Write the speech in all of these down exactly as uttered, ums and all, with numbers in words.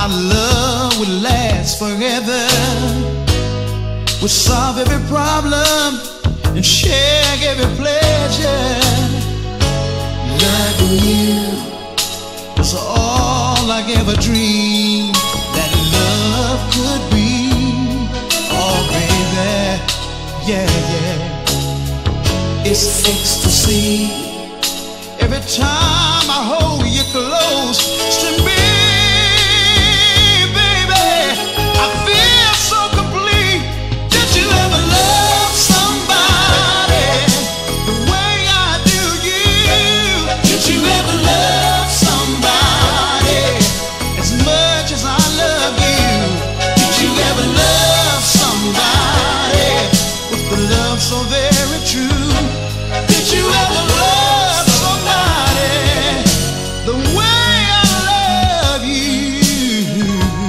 our love would last forever. We'd solve every problem and share every pleasure. Loving you was all I ever dreamed that love could be. Oh baby, yeah, yeah. It's ecstasy every time I hold you close to me, baby. I feel so complete. Did you ever love somebody the way I do you? Did you ever love somebody as much as I love you? Did you ever love somebody with the love so very true? Did you ever love somebody the way I love you?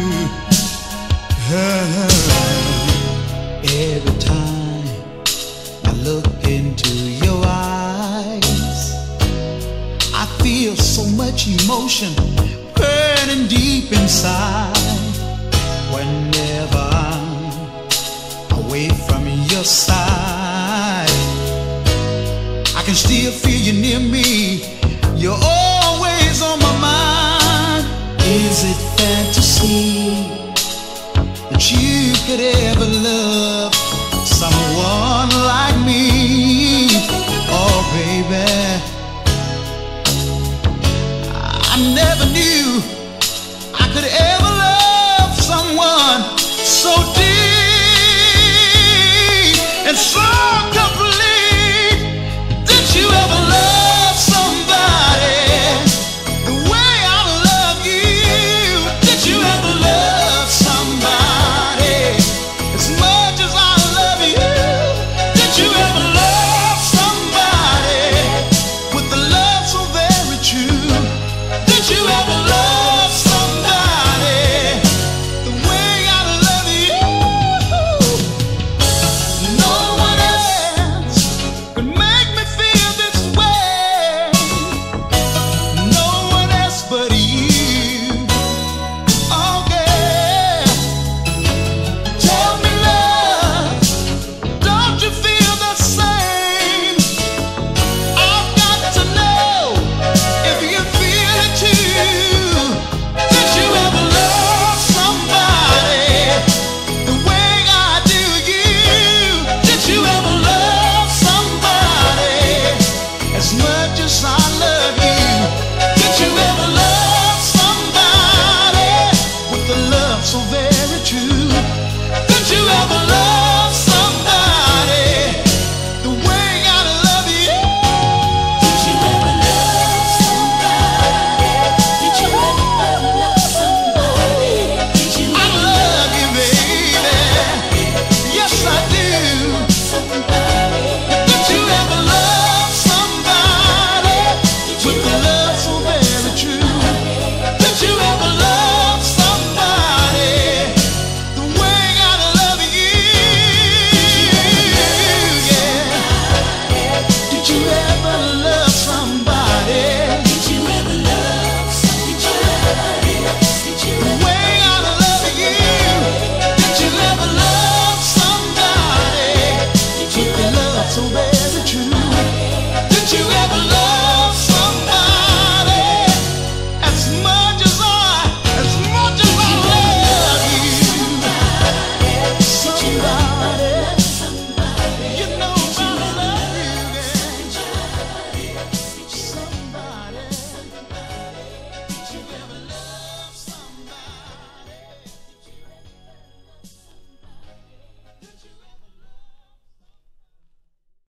Every time I look into your eyes, I feel so much emotion burning deep inside. Whenever I'm away from your side, I can still feel you near me. You're always on my mind. Is it fantasy that you could ever love